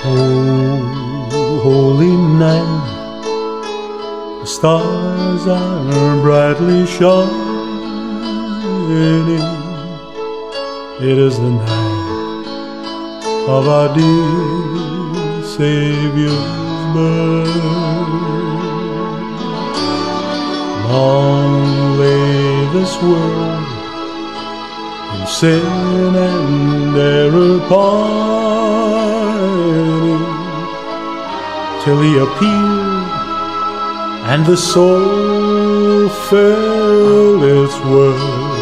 Oh, holy night, the stars are brightly shining. It is the night of our dear Savior's birth. Long lay this world in sin and error pining, till He appeared and the soul felt its worth.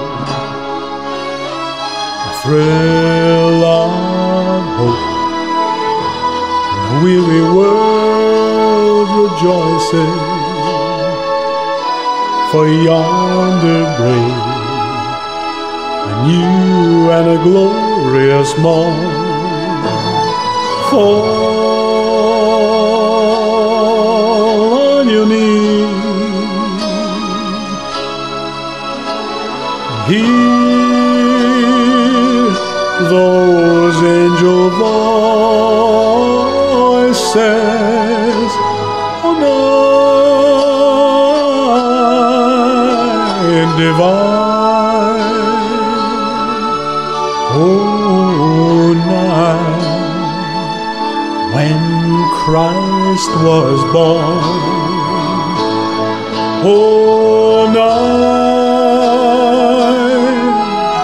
A thrill of hope, and the weary world rejoices, for yonder breaks a new and a glorious morn. Fall on your knees, hear those angel voices. Oh, night divine, oh, night when Christ was born. Oh, night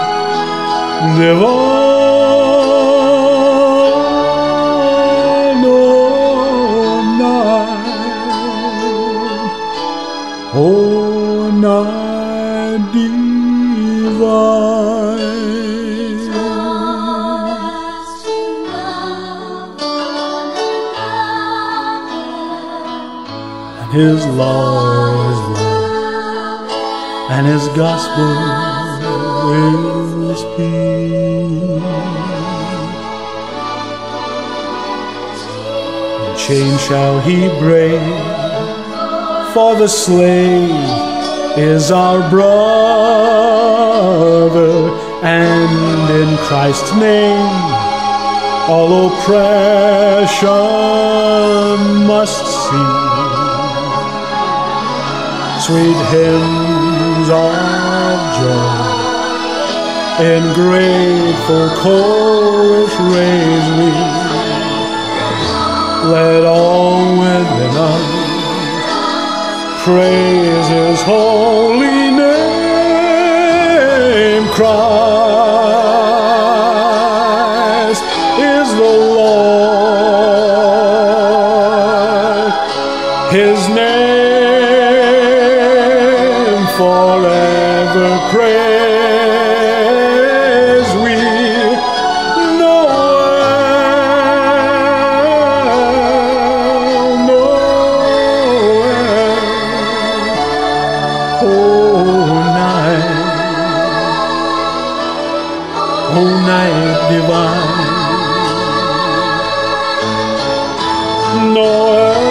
divine, oh, night divine. His law is love, and His gospel is peace. And chains shall He break, for the slave is our brother, and in Christ's name all oppression must cease. Sweet hymns of joy in grateful chorus raise we. Let all within us praise His holy name. Christ is the Lord, His name forever praise we. Noel, Noel, oh, night divine, Noel.